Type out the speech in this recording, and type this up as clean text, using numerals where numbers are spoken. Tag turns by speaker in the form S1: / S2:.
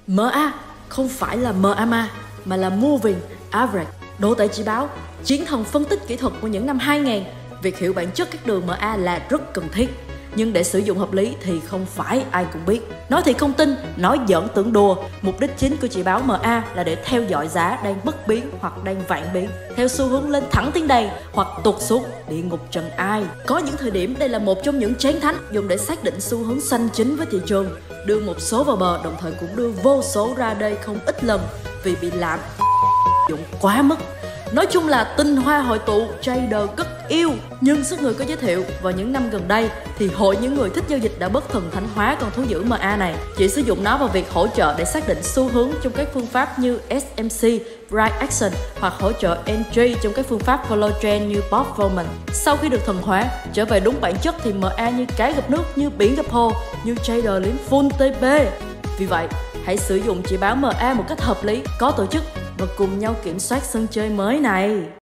S1: MA không phải là MAMA mà là Moving Average, độ tệ chỉ báo, chiến thần phân tích kỹ thuật của những năm 2000. Việc hiểu bản chất các đường MA là rất cần thiết, nhưng để sử dụng hợp lý thì không phải ai cũng biết. Nói thì không tin, nói giỡn tưởng đùa. Mục đích chính của chỉ báo MA là để theo dõi giá đang bất biến hoặc đang vạn biến, theo xu hướng lên thẳng tiến đầy hoặc tụt xuống địa ngục trần ai. Có những thời điểm đây là một trong những chén thánh dùng để xác định xu hướng xanh chính với thị trường, đưa một số vào bờ, đồng thời cũng đưa vô số ra đây không ít lần vì bị lạm dụng quá mức. Nói chung là tinh hoa hội tụ, trader cất yêu. Nhưng sức người có giới thiệu, vào những năm gần đây thì hội những người thích giao dịch đã bất thần thánh hóa con thú dữ MA này, chỉ sử dụng nó vào việc hỗ trợ để xác định xu hướng trong các phương pháp như SMC, Price Action, hoặc hỗ trợ entry trong các phương pháp follow trend như Performance. Sau khi được thần hóa, trở về đúng bản chất thì MA như cái gặp nước, như biển gặp hồ, như trader liếm full TP. Vì vậy, hãy sử dụng chỉ báo MA một cách hợp lý, có tổ chức và cùng nhau kiểm soát sân chơi mới này.